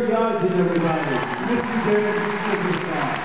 Jared Yazzie, everybody. Mr. Jared, superstar.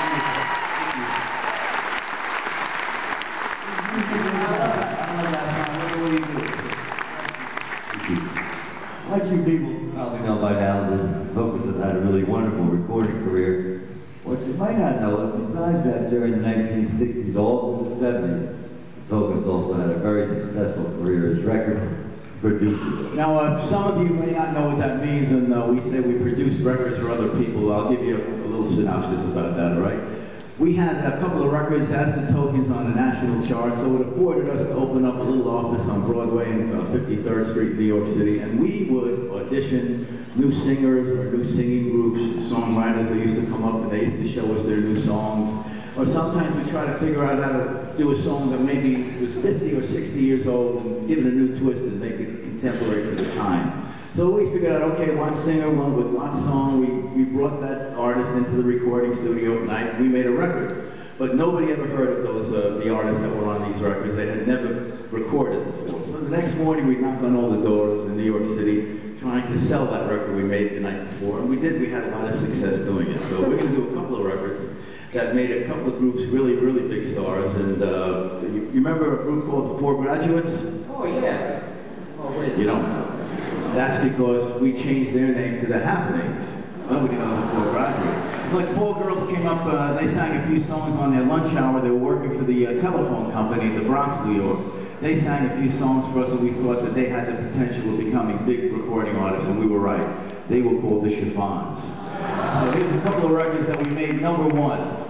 Like you people probably know by now, the Tokens have had a really wonderful recording career. What you might not know is besides that, during the 1960s, all through the 70s, the Tokens also had a very successful career as record producers. Now, some of you may not know what that means, and we say we produce records for other people. I'll give you a little synopsis about that, all right? We had a couple of records as the Tokens on the national chart, so it afforded us to open up a little office on Broadway in 53rd Street, New York City, and we would audition new singers or new singing groups, songwriters. They used to come up and they used to show us their new songs. Or sometimes we try to figure out how to do a song that maybe was 50 or 60 years old and give it a new twist and make it contemporary for the time. So we figured out, okay, one singer, one with one song. We brought that artist into the recording studio at night. We made a record. But nobody ever heard of those the artists that were on these records. They had never recorded before. So the next morning we'd knock on all the doors in New York City trying to sell that record we made the night before. And we did. We had a lot of success doing it. So we're going to do a couple of records that made a couple of groups really, really big stars. And you remember a group called The Four Graduates? Oh, yeah. Oh, wait. You don't. That's because we changed their name to The Happenings. Nobody knows The Four Graduates. It's like four girls came up, they sang a few songs on their lunch hour. They were working for the telephone company in the Bronx, New York. They sang a few songs for us, and we thought that they had the potential of becoming big recording artists, and we were right. They were called the Chiffons. So here's a couple of records that we made #1.